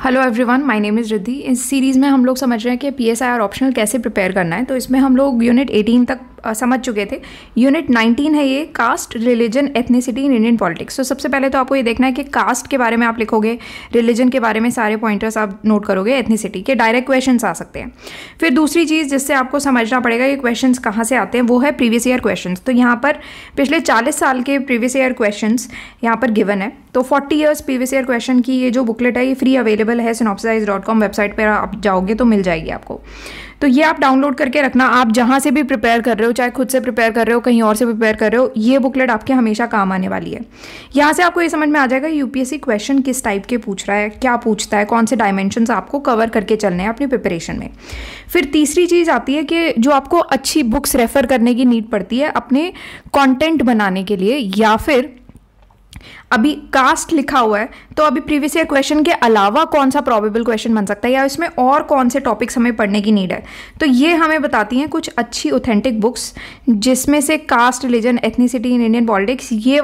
Hello everyone, my name is Riddhi. इस series में हम लोग समझ रहे हैं कि पीएसआई और ऑप्शनल कैसे प्रिपेयर करना है। तो इसमें हम लोग यूनिट 18 तक समझ चुके थे। यूनिट 19 है ये, caste, religion, ethnicity in Indian politics. तो सबसे पहले तो आपको ये देखना है कि कास्ट के बारे में आप लिखोगे, रिलीजन के बारे में सारे पॉइंटर्स आप नोट करोगे, एथनिसिटी के डायरेक्ट क्वेश्चंस आ सकते हैं। फिर दूसरी चीज़ जिससे आपको समझना पड़ेगा ये क्वेश्चंस कहाँ से आते हैं, वो है प्रीवियस ईयर क्वेश्चंस। तो यहाँ पर पिछले 40 साल के प्रीवियस ईयर क्वेश्चंस यहाँ पर गिवन है। तो 40 ईयर्स प्रीवियस ईयर क्वेश्चन की ये जो बुकलेट है ये फ्री अवेलेबल है, synopsize.com वेबसाइट पर आप जाओगे तो मिल जाएगी आपको। तो ये आप डाउनलोड करके रखना। आप जहाँ से भी प्रिपेयर कर रहे हो, चाहे खुद से प्रिपेयर कर रहे हो, कहीं और से प्रिपेयर कर रहे हो, ये बुकलेट आपके हमेशा काम आने वाली है। यहाँ से आपको ये समझ में आ जाएगा यूपीएससी क्वेश्चन किस टाइप के पूछ रहा है, क्या पूछता है, कौन से डायमेंशंस आपको कवर करके चलने हैं अपनी प्रिपरेशन में। फिर तीसरी चीज़ आती है कि जो आपको अच्छी बुक्स रेफर करने की नीड पड़ती है अपने कॉन्टेंट बनाने के लिए, या फिर अभी कास्ट लिखा हुआ है तो अभी प्रीवियस ईयर क्वेश्चन के अलावा कौन सा प्रोबेबल क्वेश्चन बन सकता है, या इसमें और कौन से टॉपिक्स हमें पढ़ने की नीड है। तो ये हमें बताती हैं कुछ अच्छी ऑथेंटिक बुक्स जिसमें से caste, religion, ethnicity in Indian politics ये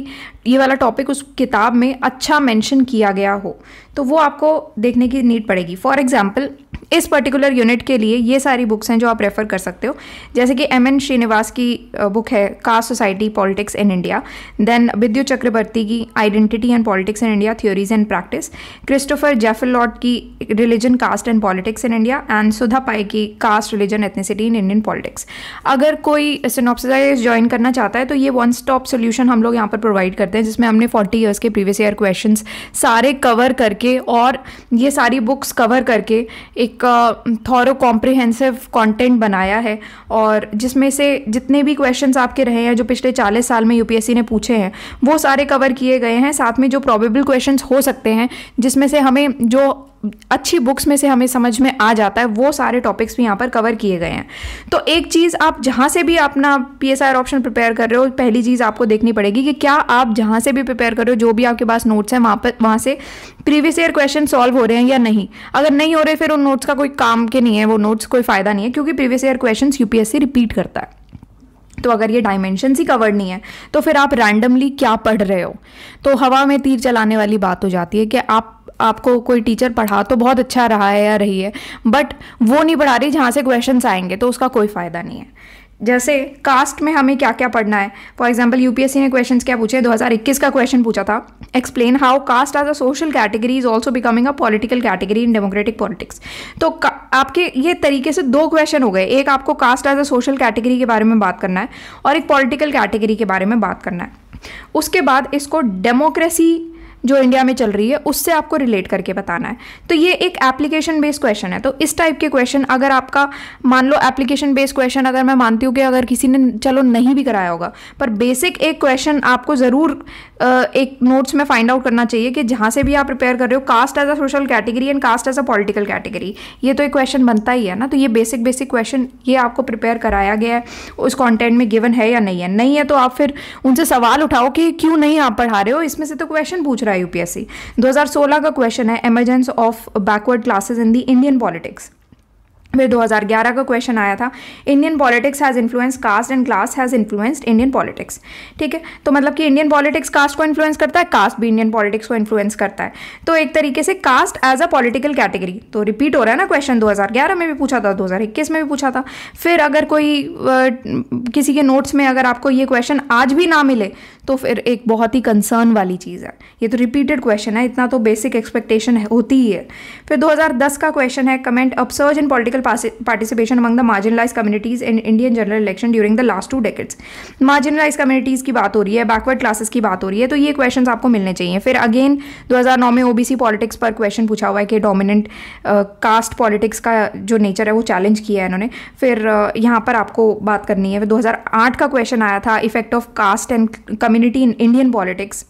वाला टॉपिक उस किताब में अच्छा मेंशन किया गया हो, तो वो आपको देखने की नीड पड़ेगी। फॉर एग्जाम्पल इस पर्टिकुलर यूनिट के लिए ये सारी बुक्स हैं जो आप रेफर कर सकते हो, जैसे कि एम एन श्रीनिवास की बुक है caste, society, politics in India. Then Vidyut Chakravarty की identity and politics in India, theories and practice. Christopher Jaffrelot की religion, caste and politics in India. And Sudha Pai की caste, religion, ethnicity in Indian politics. अगर कोई synopsis join करना चाहता है तो ये वन स्टॉप सोल्यूशन हम लोग यहाँ पर प्रोवाइड करते हैं, जिसमें हमने 40 ईयर्स के प्रीवियस ईयर क्वेश्चंस सारे कवर करके और ये सारी बुक्स कवर करके एक थॉरो कॉम्प्रिहेंसिव कंटेंट बनाया है, और जिसमें से जितने भी क्वेश्चंस आपके रहे हैं जो पिछले 40 साल में यूपीएससी ने पूछे हैं वो सारे कवर किए गए हैं। साथ में जो प्रोबेबल क्वेश्चंस हो सकते हैं जिसमें से हमें जो अच्छी बुक्स में से हमें समझ में आ जाता है वो सारे टॉपिक्स भी यहाँ पर कवर किए गए हैं। तो एक चीज़, आप जहाँ से भी अपना पीएसआई और ऑप्शन प्रिपेयर कर रहे हो, पहली चीज़ आपको देखनी पड़ेगी कि क्या आप जहाँ से भी प्रिपेयर कर रहे हो, जो भी आपके पास नोट्स हैं वहाँ से प्रीवियस ईयर क्वेश्चन सॉल्व हो रहे हैं या नहीं। अगर नहीं हो रहे फिर उन नोट्स का कोई काम के नहीं है, वो नोट्स कोई फ़ायदा नहीं है, क्योंकि previous year question UPSC repeat करता है। तो अगर ये डायमेंशंस ही कवर्ड नहीं है तो फिर आप रैंडमली क्या पढ़ रहे हो, तो हवा में तीर चलाने वाली बात हो जाती है कि आपको कोई टीचर पढ़ा तो बहुत अच्छा रहा है या रही है, बट वो नहीं पढ़ा रही जहाँ से क्वेश्चंस आएंगे, तो उसका कोई फ़ायदा नहीं है। जैसे कास्ट में हमें क्या क्या पढ़ना है। फॉर एग्जांपल यूपीएससी ने क्वेश्चंस क्या पूछे, 2021 का क्वेश्चन पूछा था, explain how caste as a social category is also becoming a political category in democratic politics. तो आपके ये तरीके से दो क्वेश्चन हो गए, एक आपको caste as a social category के बारे में बात करना है और एक पॉलिटिकल कैटेगरी के बारे में बात करना है। उसके बाद इसको डेमोक्रेसी जो इंडिया में चल रही है उससे आपको रिलेट करके बताना है। तो ये एक एप्लीकेशन बेस्ड क्वेश्चन है। तो इस टाइप के क्वेश्चन अगर आपका, मान लो एप्लीकेशन बेस्ड क्वेश्चन अगर मैं मानती हूँ कि अगर किसी ने चलो नहीं भी कराया होगा, पर बेसिक एक क्वेश्चन आपको ज़रूर एक नोट्स में फाइंड आउट करना चाहिए कि जहाँ से भी आप प्रिपेयर कर रहे हो, caste as a social category and caste as a political category, ये तो एक क्वेश्चन बनता ही है ना। तो ये बेसिक क्वेश्चन ये आपको प्रिपेयर कराया गया है, उस कॉन्टेंट में गिवन है या नहीं है। नहीं है तो आप फिर उनसे सवाल उठाओ कि क्यों नहीं आप पढ़ा रहे हो, इसमें से तो क्वेश्चन पूछ रहा है यूपीएससी। 2016 का क्वेश्चन है emergence of backward classes in the Indian politics. फिर 2011 का क्वेश्चन आया था, Indian politics has influence caste and class has influenced Indian politics. ठीक है, तो मतलब कि इंडियन पॉलिटिक्स कास्ट को इन्फ्लुएंस करता है, कास्ट भी इंडियन पॉलिटिक्स को इन्फ्लुएंस करता है। तो एक तरीके से caste as a political category, तो रिपीट हो रहा है ना क्वेश्चन, 2011 में भी पूछा था, 2021 में भी पूछा था। फिर अगर कोई किसी के नोट्स में अगर आपको ये क्वेश्चन आज भी ना मिले तो फिर एक बहुत ही कंसर्न वाली चीज़ है। ये तो रिपीटेड क्वेश्चन है, इतना तो बेसिक एक्सपेक्टेशन होती ही है। फिर 2010 का क्वेश्चन है, comment upsurge in political participation among the marginalised communities in Indian general election during the last 2 decades. Marginalised communities की बात हो रही है, बैकवर्ड क्लासेस की बात हो रही है, तो ये क्वेश्चन आपको मिलने चाहिए। फिर अगेन 2009 में ओबीसी पॉलिटिक्स पर क्वेश्चन पूछा हुआ है कि डोमिनेंट कास्ट पॉलिटिक्स का जो नेचर है वो चैलेंज किया है इन्होंने। फिर यहाँ पर आपको बात करनी है। फिर 2008 का क्वेश्चन आया था, effect of caste and community in Indian politics.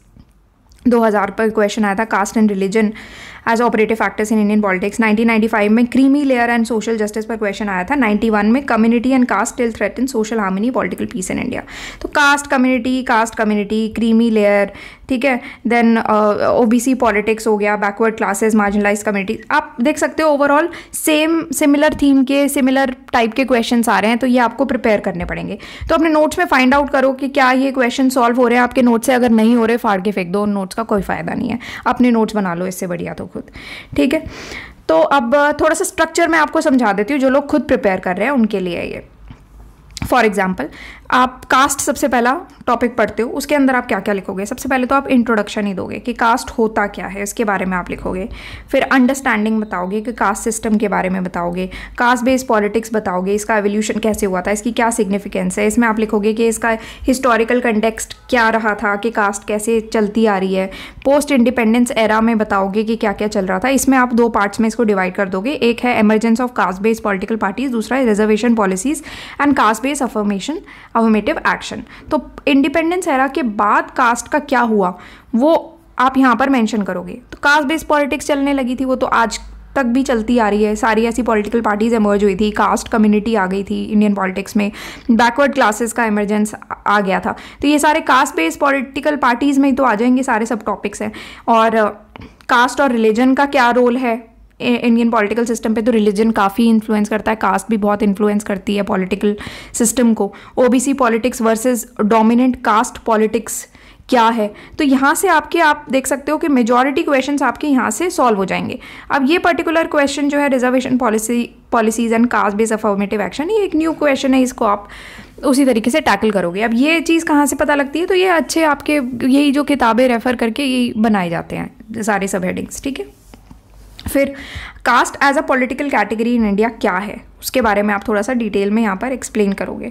2000 पर क्वेश्चन आया था, caste and religion as operative factors in Indian politics. 1995 में creamy layer and social justice पर क्वेश्चन आया था। 91 में community and caste still threaten social harmony political peace in India. तो caste community, creamy layer, ठीक है। देन ओबीसी पॉलिटिक्स हो गया, बैकवर्ड क्लासेस, मार्जिनलाइज कम्युनिटी। आप देख सकते हो ओवरऑल सिमिलर थीम के सिमिलर टाइप के क्वेश्चंस आ रहे हैं, तो ये आपको प्रिपेयर करने पड़ेंगे। तो अपने नोट्स में फाइंड आउट करो कि क्या ये क्वेश्चन सॉल्व हो रहे हैं आपके नोट्स से। अगर नहीं हो रहे फाड़ के फेंक दो, उन नोट्स का कोई फ़ायदा नहीं है, अपने नोट्स बना लो इससे बढ़िया तो खुद, ठीक है। तो अब थोड़ा सा स्ट्रक्चर मैं आपको समझा देती हूँ, जो लोग खुद प्रिपेयर कर रहे हैं उनके लिए ये। फॉर एग्जाम्पल, आप कास्ट सबसे पहला टॉपिक पढ़ते हो, उसके अंदर आप क्या क्या लिखोगे? सबसे पहले तो आप इंट्रोडक्शन ही दोगे कि कास्ट होता क्या है, इसके बारे में आप लिखोगे। फिर अंडरस्टैंडिंग बताओगे कि कास्ट सिस्टम के बारे में बताओगे, कास्ट बेस्ड पॉलिटिक्स बताओगे, इसका एवोल्यूशन कैसे हुआ था, इसकी क्या सिग्निफिकेंस है। इसमें आप लिखोगे कि इसका हिस्टोरिकल कंटेक्स्ट क्या रहा था, कि कास्ट कैसे चलती आ रही है। पोस्ट इंडिपेंडेंस एरा में बताओगे कि क्या क्या चल रहा था। इसमें आप 2 पार्ट्स में इसको डिवाइड कर दोगे, एक है emergence of caste based political parties, दूसरा है reservation policies and caste based affirmative action. तो इंडिपेंडेंस एरा के बाद कास्ट का क्या हुआ वो आप यहाँ पर मेंशन करोगे। तो कास्ट बेस्ड पॉलिटिक्स चलने लगी थी, वो तो आज तक भी चलती आ रही है। सारी ऐसी पॉलिटिकल पार्टीज एमर्ज हुई थी, कास्ट कम्युनिटी आ गई थी इंडियन पॉलिटिक्स में, बैकवर्ड क्लासेस का इमरजेंस आ गया था। तो ये सारे कास्ट बेस्ड पॉलिटिकल पार्टीज में ही तो आ जाएंगे, सारे सब टॉपिक्स हैं। और कास्ट और रिलीजन का क्या रोल है इंडियन पॉलिटिकल सिस्टम पे? तो रिलीजन काफ़ी इन्फ्लुएंस करता है, कास्ट भी बहुत इन्फ्लुएंस करती है पॉलिटिकल सिस्टम को। OBC politics versus dominant caste politics क्या है? तो यहाँ से आप देख सकते हो कि मेजॉरिटी क्वेश्चंस आपके यहाँ से सॉल्व हो जाएंगे। अब ये पर्टिकुलर क्वेश्चन जो है reservation policies and caste based affirmative action, ये एक न्यू क्वेश्चन है, इसको आप उसी तरीके से टैकल करोगे। अब ये चीज़ कहाँ से पता लगती है? तो ये अच्छे आपके यही जो किताबें रेफर करके यही बनाए जाते हैं सारे सब हेडिंग्स, ठीक है। फिर caste as a political category in India क्या है, उसके बारे में आप थोड़ा सा डिटेल में यहाँ पर एक्सप्लेन करोगे।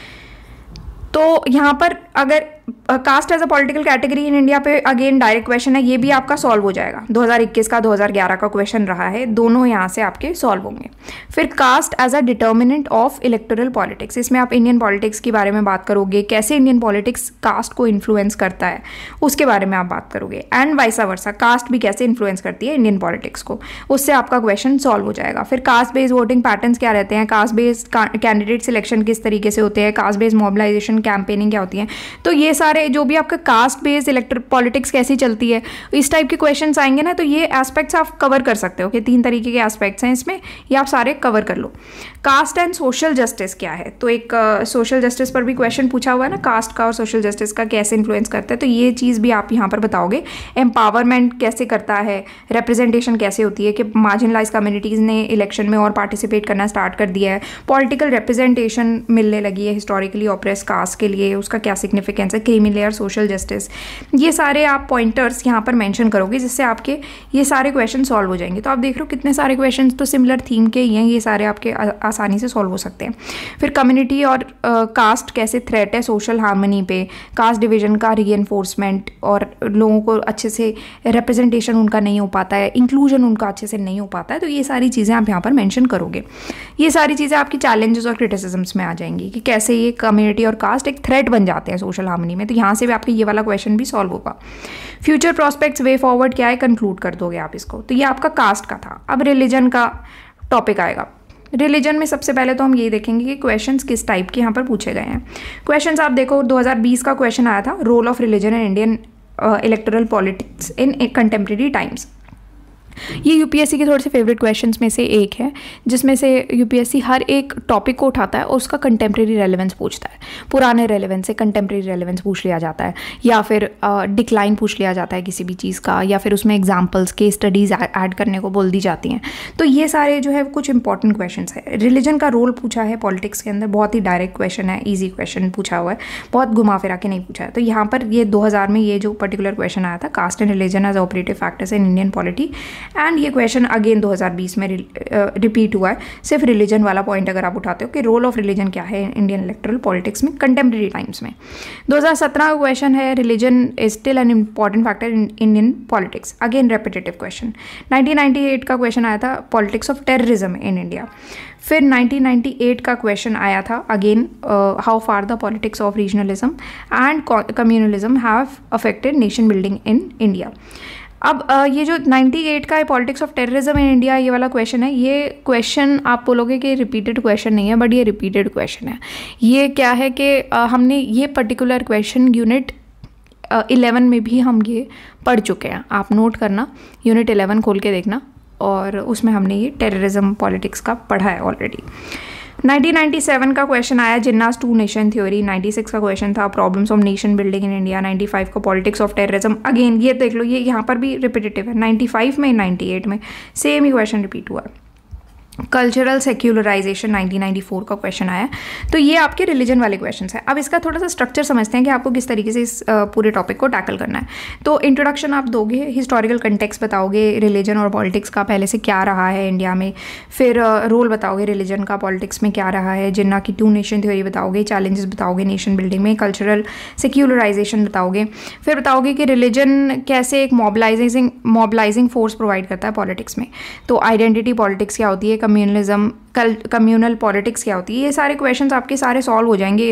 तो यहाँ पर अगर caste as a political category in India पे अगेन डायरेक्ट क्वेश्चन है, ये भी आपका सॉल्व हो जाएगा। 2021 का 2011 का क्वेश्चन रहा है, दोनों यहाँ से आपके सॉल्व होंगे। फिर caste as a determinant of electoral politics, इसमें आप इंडियन पॉलिटिक्स के बारे में बात करोगे, कैसे इंडियन पॉलिटिक्स कास्ट को इन्फ्लुएंस करता है उसके बारे में आप बात करोगे। एंड वाइसा वर्सा, कास्ट भी कैसे इन्फ्लुएंस करती है इंडियन पॉलिटिक्स को, उससे आपका क्वेश्चन सॉल्व हो जाएगा। फिर कास्ट बेस्ड वोटिंग पैटर्न्स क्या रहते हैं, कास्ट बेस्ड कैंडिडेट सिलेक्शन किस तरीके से होते हैं, कास्ट बेस्ड मोबिलाइजेशन कैंपेनिंग क्या होती है। तो ये सारे जो भी आपका कास्ट बेस्ड इलेक्टर पॉलिटिक्स कैसी चलती है, इस टाइप के क्वेश्चंस आएंगे ना, तो ये एस्पेक्ट्स आप कवर कर सकते हो कि 3 तरीके के एस्पेक्ट्स हैं इसमें, ये आप सारे कवर कर लो। कास्ट एंड सोशल जस्टिस क्या है? तो एक सोशल जस्टिस पर भी क्वेश्चन पूछा हुआ है ना, कास्ट का और सोशल जस्टिस का कैसे इन्फ्लुएंस करता है, तो ये चीज़ भी आप यहाँ पर बताओगे। एम्पावरमेंट कैसे करता है, रिप्रेजेंटेशन कैसे होती है कि मार्जिनलाइज कम्युनिटीज़ ने इलेक्शन में और पार्टिसिपेट करना स्टार्ट कर दिया है, पॉलिटिकल रिप्रेजेंटेशन मिलने लगी है हिस्टोरिकली ऑप्रेस कास्ट के लिए, उसका क्या सिग्निफिकेंस है, क्रीमी लेयर, सोशल जस्टिस, ये सारे आप पॉइंटर्स यहाँ पर मेंशन करोगे, जिससे आपके ये सारे क्वेश्चन सॉल्व हो जाएंगे। तो आप देख रहे हो कितने सारे क्वेश्चन तो सिमिलर थीम के ही हैं, ये सारे आपके आसानी से सॉल्व हो सकते हैं। फिर कम्युनिटी और कास्ट कैसे थ्रेट है सोशल हार्मनी पे, कास्ट डिवीजन का रीएनफोर्समेंट, और लोगों को अच्छे से रिप्रेजेंटेशन उनका नहीं हो पाता है, इंक्लूजन उनका अच्छे से नहीं हो पाता है, तो ये सारी चीज़ें आप यहाँ पर मेंशन करोगे। ये सारी चीज़ें आपकी चैलेंजेस और क्रिटिसिज्म्स में आ जाएंगी कि कैसे ये कम्युनिटी और कास्ट एक थ्रेट बन जाते हैं सोशल हार्मनी में, तो यहाँ से भी आपके ये वाला क्वेश्चन भी सॉल्व होगा। फ्यूचर प्रोस्पेक्ट्स, वे फॉरवर्ड क्या है, कंक्लूड कर दोगे आप इसको। तो ये आपका कास्ट का था। अब रिलीजन का टॉपिक आएगा। रिलीजन में सबसे पहले तो हम ये देखेंगे कि क्वेश्चंस किस टाइप के यहाँ पर पूछे गए हैं। क्वेश्चंस आप देखो, 2020 का क्वेश्चन आया था, role of religion in Indian electoral politics in contemporary times. ये यूपीएससी के थोड़े से फेवरेट क्वेश्चंस में से एक है, जिसमें से यूपीएससी हर एक टॉपिक को उठाता है और उसका कंटेम्प्रेरी रेलेवेंस पूछता है। पुराने रेलेवेंस से कंटेम्प्रेरी रेलेवेंस पूछ लिया जाता है, या फिर डिक्लाइन पूछ लिया जाता है किसी भी चीज़ का, या फिर उसमें एग्जाम्पल्स के स्टडीज़ ऐड करने को बोल दी जाती हैं। तो ये सारे जो है कुछ इंपॉर्टेंट क्वेश्चन है। रिलीजन का रोल पूछा है पॉलिटिक्स के अंदर, बहुत ही डायरेक्ट क्वेश्चन है, ईजी क्वेश्चन पूछा हुआ है, बहुत घुमा फिरा के नहीं पूछा है। तो यहाँ पर ये 2000 में ये जो पर्टिकुलर क्वेश्चन आया था, caste and religion as operative factors in Indian polity, and ये क्वेश्चन अगेन 2020 में रिपीट हुआ है। सिर्फ रिलीजन वाला पॉइंट अगर आप उठाते हो कि रोल ऑफ रिलीजन क्या है इंडियन इलेक्टोरल पॉलिटिक्स में कंटेम्प्रेरी टाइम्स में। 2017 का क्वेश्चन है, religion is still an important factor in Indian politics, again repetitive question. 1998 का क्वेश्चन आया था, politics of terrorism in India. फिर 1998 का क्वेश्चन आया था again, how far the politics of regionalism and communalism have affected nation building in India. अब ये जो 98 का politics of terrorism in India ये वाला क्वेश्चन है, ये क्वेश्चन आप बोलोगे कि रिपीटेड क्वेश्चन नहीं है, बट ये रिपीटेड क्वेश्चन है। ये क्या है कि हमने ये पर्टिकुलर क्वेश्चन यूनिट 11 में भी हम ये पढ़ चुके हैं, आप नोट करना, यूनिट 11 खोल के देखना, और उसमें हमने ये टेररिज्म पॉलिटिक्स का पढ़ा है ऑलरेडी। 1997 का क्वेश्चन आया जिन्नास टू नेशन थ्योरी। 96 का क्वेश्चन था problems of nation building in India. 95 का पॉलिटिक्स ऑफ टेररिज्म। अगेन ये देख लो, ये यहाँ पर भी रिपीटेटिव है, 95 में 98 में सेम ही क्वेश्चन रिपीट हुआ है। कल्चरल सेक्युलराइजेशन 1994 का क्वेश्चन आया। तो ये आपके रिलीजन वाले क्वेश्चंस हैं। अब इसका थोड़ा सा स्ट्रक्चर समझते हैं कि आपको किस तरीके से इस पूरे टॉपिक को टैकल करना है। तो इंट्रोडक्शन आप दोगे, हिस्टोरिकल कंटेक्स्ट बताओगे रिलीजन और पॉलिटिक्स का पहले से क्या रहा है इंडिया में, फिर रोल बताओगे रिलीजन का पॉलिटिक्स में क्या रहा है, जिन्ना की टू नेशन थ्योरी बताओगे, चैलेंजेस बताओगे नेशन बिल्डिंग में, कल्चरल सेक्युलराइजेशन बताओगे, फिर बताओगे कि रिलीजन कैसे एक मॉबलाइजिंग फोर्स प्रोवाइड करता है पॉलिटिक्स में। तो आइडेंटिटी पॉलिटिक्स क्या होती है, कम्युनलिज्म, कम्युनल पॉलिटिक्स क्या होती है, ये सारे क्वेश्चंस आपके सारे सॉल्व हो जाएंगे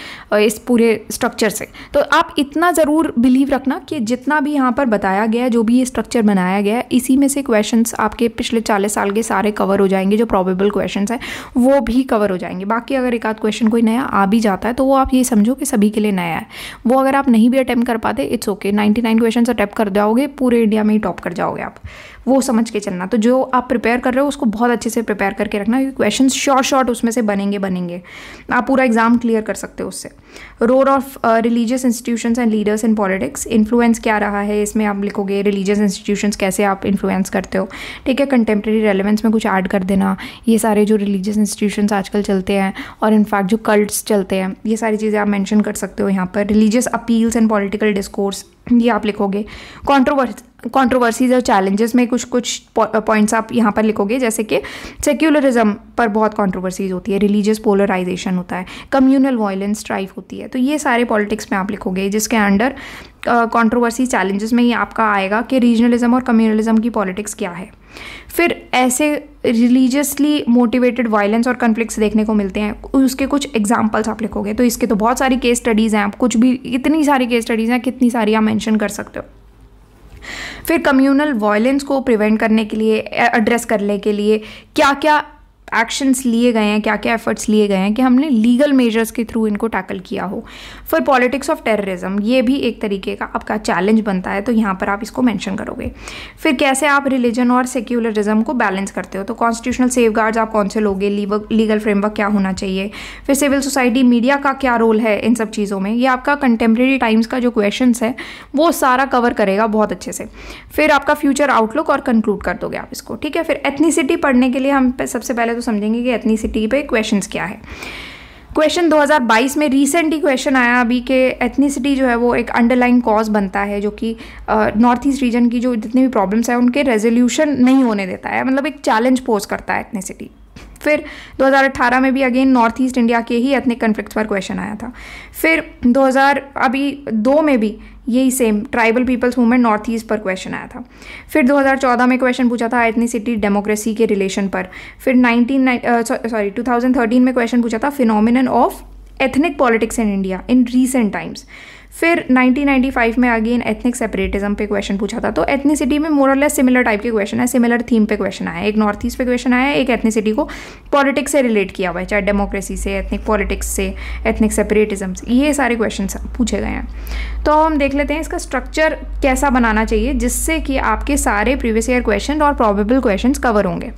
इस पूरे स्ट्रक्चर से। तो आप इतना ज़रूर बिलीव रखना कि जितना भी यहाँ पर बताया गया है, जो भी ये स्ट्रक्चर बनाया गया है, इसी में से क्वेश्चंस आपके पिछले 40 साल के सारे कवर हो जाएंगे। जो प्रोबेबल क्वेश्चंस हैं वो भी कवर हो जाएंगे। बाकी अगर एक आध क्वेश्चन कोई नया आ भी जाता है तो वो आप ये समझो कि सभी के लिए नया है। वो अगर आप नहीं भी अटैम्प्ट कर पाते, इट्स ओके, 99 क्वेश्चन अटैम्प्ट कर जाओगे, पूरे इंडिया में ही टॉप कर जाओगे आप, वो समझ के चलना। तो जो आप प्रिपेयर कर रहे हो उसको बहुत अच्छे से प्रिपेयर करके रखना, क्योंकि क्वेश्चन शॉर्ट उसमें से बनेंगे, आप पूरा एग्जाम क्लियर कर सकते हो उससे। Role of religious institutions and leaders in politics, influence क्या रहा है, इसमें आप लिखोगे रिलीजियस इंस्टीट्यूशंस कैसे आप इन्फ्लुएंस करते हो, ठीक है। कंटेम्प्रेरी रेलेवेंस में कुछ ऐड कर देना, ये सारे जो रिलीजियस इंस्टीट्यूशंस आजकल चलते हैं और इनफैक्ट जो कल्ट्स चलते हैं, ये सारी चीज़ें आप मेंशन कर सकते हो यहाँ पर। Religious appeals and political discourse, ये आप लिखोगे। कंट्रोवर्सीज और चैलेंजेस में कुछ पॉइंट्स आप यहाँ पर लिखोगे, जैसे कि सेक्युलरिज्म पर बहुत कंट्रोवर्सीज होती है, रिलीजियस पोलराइजेशन होता है, कम्युनल वायलेंस स्ट्राइफ होती है। तो ये सारे पॉलिटिक्स में आप लिखोगे, जिसके अंडर कंट्रोवर्सी चैलेंजेस में ये आपका आएगा कि रीजनलिज्म और कम्युनलिज्म की पॉलिटिक्स क्या है। फिर ऐसे रिलीजियसली मोटिवेटेड वायलेंस और कन्फ्लिक्ट्स देखने को मिलते हैं, उसके कुछ एग्जांपल्स आप लिखोगे। तो इसके तो बहुत सारी केस स्टडीज़ हैं, आप कुछ भी, इतनी सारी केस स्टडीज़ हैं, कितनी सारी आप मेंशन कर सकते हो। फिर कम्युनल वायलेंस को प्रिवेंट करने के लिए, एड्रेस करने के लिए क्या क्या एक्शंस लिए गए हैं, क्या क्या एफर्ट्स लिए गए हैं कि हमने लीगल मेजर्स के थ्रू इनको टैकल किया हो। फिर पॉलिटिक्स ऑफ टेररिज्म, ये भी एक तरीके का आपका चैलेंज बनता है, तो यहाँ पर आप इसको मेंशन करोगे। फिर कैसे आप रिलीजन और सेक्युलरिज्म को बैलेंस करते हो, तो कॉन्स्टिट्यूशनल सेफगार्ड्स आप कौन से लोगे, लीगल फ्रेमवर्क क्या होना चाहिए। फिर सिविल सोसाइटी, मीडिया का क्या रोल है इन सब चीज़ों में, ये आपका कंटेम्प्रेरी टाइम्स का जो क्वेश्चन है वो सारा कवर करेगा बहुत अच्छे से। फिर आपका फ्यूचर आउटलुक और कंक्लूड कर दोगे आप इसको, ठीक है। फिर एथनिसिटी पढ़ने के लिए हम सबसे पहले तो समझेंगे कि एथनिसिटी पे क्वेश्चंस क्या है। क्वेश्चन 2022 में रिसेंट ही क्वेश्चन आया अभी कि एथनिसिटी जो है वो एक अंडरलाइन कॉज बनता है, जो कि नॉर्थ ईस्ट रीजन की जो जितनी भी प्रॉब्लम्स है उनके रेजोल्यूशन नहीं होने देता है, मतलब एक चैलेंज पोज करता है एथनिसिटी। फिर 2018 में भी अगेन नॉर्थ ईस्ट इंडिया के ही एथनिक कन्फ्लिक्ट्स पर क्वेश्चन आया था। फिर 2002 में भी यही same tribal people's movement north east पर क्वेश्चन आया था। फिर 2014 में क्वेश्चन पूछा था एथनिसिटी डेमोक्रेसी के रिलेशन पर। फिर 2013 में क्वेश्चन पूछा था phenomenon of ethnic politics in India in recent times. फिर 1995 में अगेन एथनिक सेपरेटिज्म पे क्वेश्चन पूछा था। तो एथनिसिटी में मोर और लेस सिमिलर टाइप के क्वेश्चन है, सिमिलर थीम पे क्वेश्चन आया है। एक नॉर्थ ईस्ट पे क्वेश्चन आया है, एक एथनिसिटी को पॉलिटिक्स से रिलेट किया हुआ है, चाहे डेमोक्रेसी से, एथनिक पॉलिटिक्स से, एथनिक सेपरेटिज्म से, ये सारे क्वेश्चन पूछे गए हैं। तो हम देख लेते हैं इसका स्ट्रक्चर कैसा बनाना चाहिए जिससे कि आपके सारे प्रीवियस ईयर क्वेश्चन और प्रोबेबल क्वेश्चन कवर होंगे।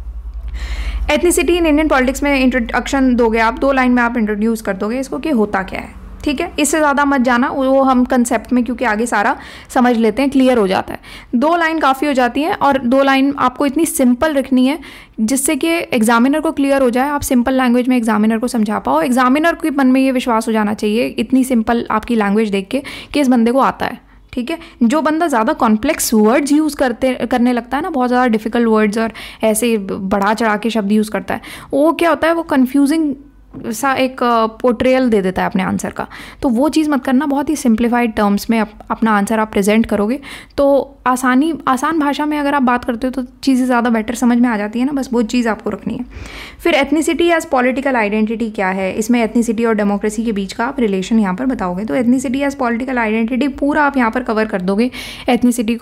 एथनिसिटी इन इंडियन पॉलिटिक्स में इंट्रोडक्शन दोगे आप, 2 लाइन में आप इंट्रोड्यूस कर दोगे इसको कि होता क्या है, ठीक है। इससे ज़्यादा मत जाना, वो हम कंसेप्ट में क्योंकि आगे सारा समझ लेते हैं, क्लियर हो जाता है। 2 लाइन काफ़ी हो जाती हैं और 2 लाइन आपको इतनी सिंपल रखनी है जिससे कि एग्जामिनर को क्लियर हो जाए, आप सिंपल लैंग्वेज में एग्जामिनर को समझा पाओ। एग्जामिनर के मन में ये विश्वास हो जाना चाहिए इतनी सिंपल आपकी लैंग्वेज देख के कि इस बंदे को आता है, ठीक है। जो बंदा ज़्यादा कॉम्प्लेक्स वर्ड्स यूज़ करने लगता है ना, बहुत ज़्यादा डिफिकल्ट वर्ड्स और ऐसे बढ़ा चढ़ा के शब्द यूज़ करता है, वो क्या होता है, वो कन्फ्यूजिंग सा एक पोर्ट्रेयल दे देता है अपने आंसर का। तो वो चीज़ मत करना, बहुत ही सिंप्लीफाइड टर्म्स में अपना आंसर आप प्रेजेंट करोगे तो आसान भाषा में अगर आप बात करते हो तो चीज़ें ज़्यादा बेटर समझ में आ जाती है ना, बस वो चीज़ आपको रखनी है। फिर एथनिसिटी एज पॉलिटिकल आइडेंटिटी क्या है, इसमें एथनिसिटी और डेमोक्रेसी के बीच का आप रिलेशन यहाँ पर बताओगे। तो एथनिसिटी एज पॉलिटिकल आइडेंटिटी पूरा आप यहाँ पर कवर कर दोगे, एथनिसिटी को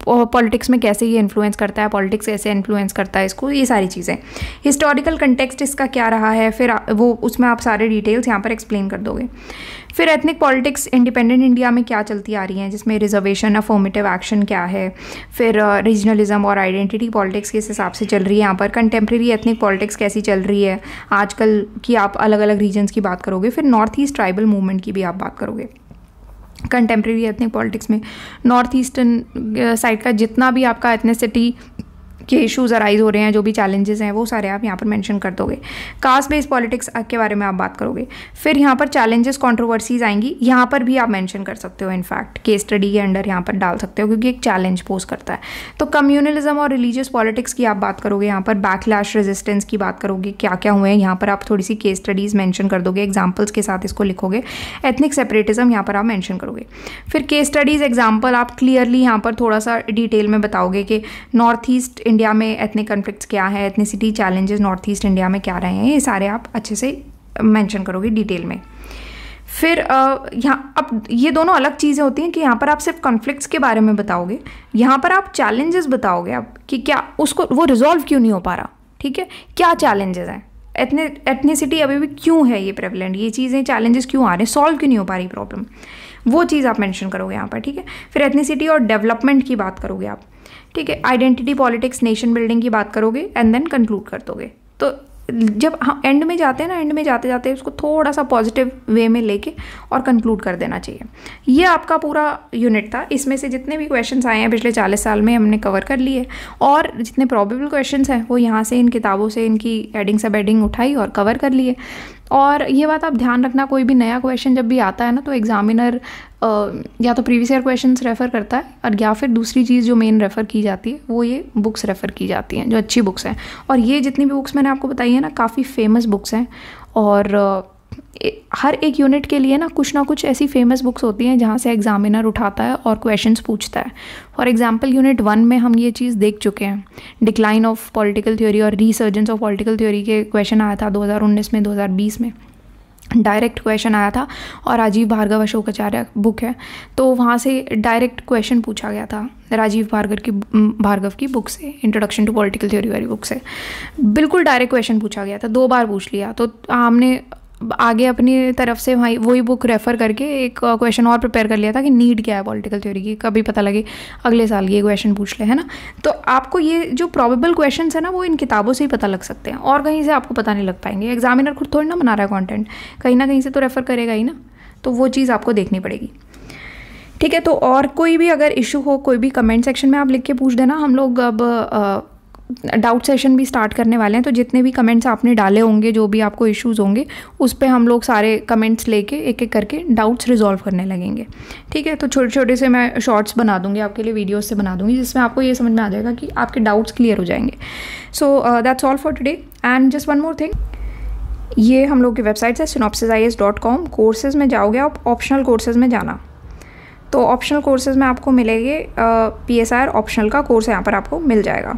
पॉलिटिक्स में कैसे ये इन्फ्लुएंस करता है, पॉलिटिक्स कैसे इन्फ्लुएंस करता है इसको, ये सारी चीज़ें। हिस्टोरिकल कंटेक्स्ट इसका क्या रहा है, फिर वो उसमें आप सारे डिटेल्स यहाँ पर एक्सप्लेन कर दोगे। फिर एथनिक पॉलिटिक्स इंडिपेंडेंट इंडिया में क्या चलती आ रही हैं, जिसमें रिजर्वेशन, अफर्मेटिव एक्शन क्या है, फिर रीजनलिज्म और आइडेंटिटी पॉलिटिक्स किस हिसाब से चल रही है यहाँ पर, कंटेम्प्रेरी एथनिक पॉलिटिक्स कैसी चल रही है आजकल की, आप अलग अलग रीजन्स की बात करोगे। फिर नॉर्थ ईस्ट ट्राइबल मूवमेंट की भी आप बात करोगे। कंटेम्प्रेरी एथनिक पॉलिटिक्स में नॉर्थ ईस्टर्न साइड का जितना भी आपका एथनिसिटी के इश्यूज़ अराइज हो रहे हैं, जो भी चैलेंजेस हैं, वो सारे आप यहाँ पर मेंशन कर दोगे। कास्ट बेस्ड पॉलिटिक्स के बारे में आप बात करोगे। फिर यहाँ पर चैलेंजेस, कंट्रोवर्सीज आएंगी, यहाँ पर भी आप मेंशन कर सकते हो। इनफैक्ट केस स्टडी के अंडर यहाँ पर डाल सकते हो, क्योंकि एक चैलेंज पोज करता है। तो कम्युनलिज्म और रिलीजियस पॉलिटिक्स की आप बात करोगे, यहाँ पर बैकलैश रेजिस्टेंस की बात करोगे, क्या क्या हुए हैं, यहाँ पर आप थोड़ी सी केस स्टडीज़ मेंशन कर दोगे, एग्जाम्पल्स के साथ इसको लिखोगे। एथनिक सेपरेटिज्म यहाँ पर आप मेंशन करोगे। फिर केस स्टडीज़ एग्जाम्पल आप क्लियरली यहाँ पर थोड़ा सा डिटेल में बताओगे कि नॉर्थ ईस्ट इंडिया में एथनिक कॉन्फ्लिक्ट्स क्या है, ethnicity challenges north east India में क्या रहे हैं, ये सारे आप अच्छे से मेंशन करोगे डिटेल में। फिर यहाँ अब ये दोनों अलग चीज़ें होती हैं कि यहाँ पर आप सिर्फ कॉन्फ्लिक्ट्स के बारे में बताओगे, यहाँ पर आप चैलेंजेस बताओगे आप कि क्या उसको वो रिजॉल्व क्यों नहीं हो पा रहा, ठीक है, क्या चैलेंजेस हैं, एथनिसिटी अभी भी क्यों है ये प्रेवलेंट, ये चीज़ें चैलेंजेस क्यों आ रहे हैं, सॉल्व क्यों नहीं हो पा रही प्रॉब्लम, वो चीज़ आप मेंशन करोगे यहाँ पर, ठीक है। फिर एथनिसिटी और डेवलपमेंट की बात करोगे आप, ठीक है। आइडेंटिटी पॉलिटिक्स, नेशन बिल्डिंग की बात करोगे एंड देन कंक्लूड कर दोगे। तो जब हम एंड में जाते हैं ना, एंड में जाते जाते उसको थोड़ा सा पॉजिटिव वे में लेके और कंक्लूड कर देना चाहिए। ये आपका पूरा यूनिट था। इसमें से जितने भी क्वेश्चंस आए हैं पिछले 40 साल में हमने कवर कर लिए, और जितने प्रोबेबल क्वेश्चंस हैं वो यहाँ से इन किताबों से इनकी एडिंग सब एडिंग उठाई और कवर कर लिए। और ये बात आप ध्यान रखना, कोई भी नया क्वेश्चन जब भी आता है ना, तो एग्जामिनर या तो प्रीवियस ईयर क्वेश्चंस रेफ़र करता है, और या फिर दूसरी चीज़ जो मेन रेफ़र की जाती है वो ये बुक्स रेफ़र की जाती हैं जो अच्छी बुक्स हैं। और ये जितनी भी बुक्स मैंने आपको बताई है ना, काफ़ी फेमस बुक्स हैं, और हर एक यूनिट के लिए ना कुछ ऐसी फेमस बुक्स होती हैं जहाँ से एग्जामिनर उठाता है और क्वेश्चंस पूछता है। फॉर एग्जांपल यूनिट 1 में हम ये चीज़ देख चुके हैं, डिक्लाइन ऑफ पॉलिटिकल थ्योरी और रीसर्जेंस ऑफ पॉलिटिकल थ्योरी के क्वेश्चन आया था 2019 में, 2020 में डायरेक्ट क्वेश्चन आया था, और राजीव भार्गव अशोकाचार्य बुक है तो वहाँ से डायरेक्ट क्वेश्चन पूछा गया था राजीव भार्गव की बुक से, इंट्रोडक्शन टू पॉलिटिकल थ्योरी वाली बुक से बिल्कुल डायरेक्ट क्वेश्चन पूछा गया था, 2 बार पूछ लिया। तो हमने आगे अपनी तरफ से वही बुक रेफ़र करके एक क्वेश्चन और प्रिपेयर कर लिया था कि नीड क्या है पॉलिटिकल थ्योरी की, कभी पता लगे अगले साल ये क्वेश्चन पूछ ले, है ना। तो आपको ये जो प्रोबेबल क्वेश्चंस है ना, वो इन किताबों से ही पता लग सकते हैं, और कहीं से आपको पता नहीं लग पाएंगे। एग्जामिनर खुद थोड़ी ना बना रहा है कंटेंट, कहीं ना कहीं से तो रेफ़र करेगा ही ना, तो वो चीज़ आपको देखनी पड़ेगी, ठीक है। तो और कोई भी अगर इशू हो, कोई भी कमेंट सेक्शन में आप लिख के पूछ देना। हम लोग अब डाउट सेशन भी स्टार्ट करने वाले हैं, तो जितने भी कमेंट्स आपने डाले होंगे, जो भी आपको इश्यूज़ होंगे, उस पे हम लोग सारे कमेंट्स लेके एक एक करके डाउट्स रिजॉल्व करने लगेंगे, ठीक है। तो छोटे छोटे से मैं शॉर्ट्स बना दूंगी आपके लिए, वीडियोस से बना दूंगी, जिसमें आपको ये समझ में आ जाएगा कि आपके डाउट्स क्लियर हो जाएंगे। So that's all for today. And just one more thing, ये हम लोग की वेबसाइट है synopsisis.com। कोर्सेज़ में जाओगे आप, ऑप्शनल कोर्सेज़ में जाना, तो ऑप्शनल कोर्सेज़ में आपको मिलेंगे PSIR ऑप्शनल का कोर्स यहाँ पर आपको मिल जाएगा।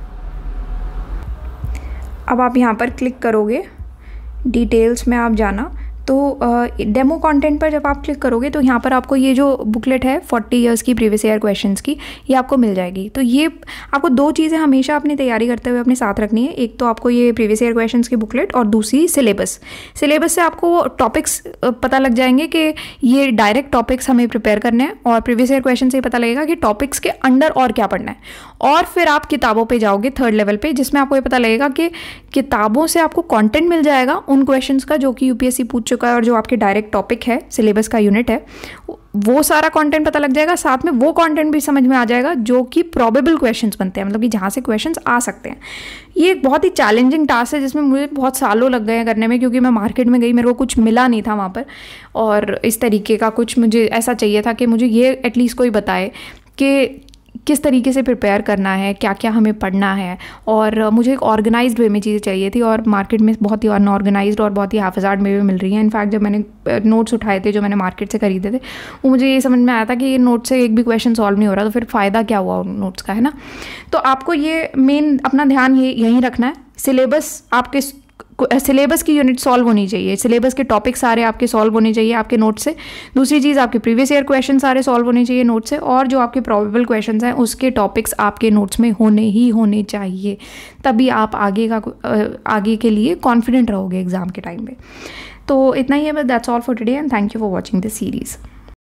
अब आप यहाँ पर क्लिक करोगे, डिटेल्स में आप जाना, तो डेमो कंटेंट पर जब आप क्लिक करोगे तो यहाँ पर आपको ये जो बुकलेट है 40 इयर्स की प्रीवियस ईयर क्वेश्चंस की, ये आपको मिल जाएगी। तो ये आपको 2 चीज़ें हमेशा अपनी तैयारी करते हुए अपने साथ रखनी है, एक तो आपको ये प्रीवियस ईयर क्वेश्चंस की बुकलेट, और दूसरी सिलेबस से आपको टॉपिक्स पता लग जाएंगे कि ये डायरेक्ट टॉपिक्स हमें प्रिपेयर करने हैं, और प्रीवियस ईयर क्वेश्चन से पता लगेगा कि टॉपिक्स के अंडर और क्या पढ़ना है। और फिर आप किताबों पर जाओगे 3rd लेवल पर, जिसमें आपको ये पता लगेगा कि किताबों से आपको कॉन्टेंट मिल जाएगा उन क्वेश्चंस का जो कि UPSC पूछ चुका है, और जो आपके डायरेक्ट टॉपिक है, सिलेबस का यूनिट है, वो सारा कंटेंट पता लग जाएगा। साथ में वो कंटेंट भी समझ में आ जाएगा जो कि प्रोबेबल क्वेश्चंस बनते हैं, मतलब कि जहाँ से क्वेश्चंस आ सकते हैं। ये एक बहुत ही चैलेंजिंग टास्क है, जिसमें मुझे बहुत सालों लग गए हैं करने में, क्योंकि मैं मार्केट में गई, मेरे को कुछ मिला नहीं था वहाँ पर, और इस तरीके का कुछ मुझे ऐसा चाहिए था कि मुझे ये एटलीस्ट कोई बताए कि किस तरीके से प्रिपेयर करना है, क्या क्या हमें पढ़ना है, और मुझे एक ऑर्गेनाइज्ड वे में चीज़ें चाहिए थी, और मार्केट में बहुत ही अनऑर्गेनाइज्ड और बहुत ही हाफिजार्ड में भी मिल रही हैं। इनफैक्ट जब मैंने नोट्स उठाए थे जो मैंने मार्केट से खरीदे थे, वो मुझे ये समझ में आया था कि ये नोट से एक भी क्वेश्चन सॉल्व नहीं हो रहा, तो फिर फ़ायदा क्या हुआ उन नोट्स का, है ना। तो आपको ये मेन अपना ध्यान यहीं रखना है। सिलेबस आपके सिलेबस की यूनिट सॉल्व होनी चाहिए, सिलेबस के टॉपिक सारे आपके सॉल्व होने चाहिए आपके नोट से। दूसरी चीज़, आपके प्रीवियस ईयर क्वेश्चन सारे सॉल्व होने चाहिए नोट से, और जो आपके प्रोबेबल क्वेश्चंस हैं उसके टॉपिक्स आपके नोट्स में होने चाहिए, तभी आप आगे के लिए कॉन्फिडेंट रहोगे एग्जाम के टाइम पे। तो इतना ही है बस, that's all for today and thank you for watching this series.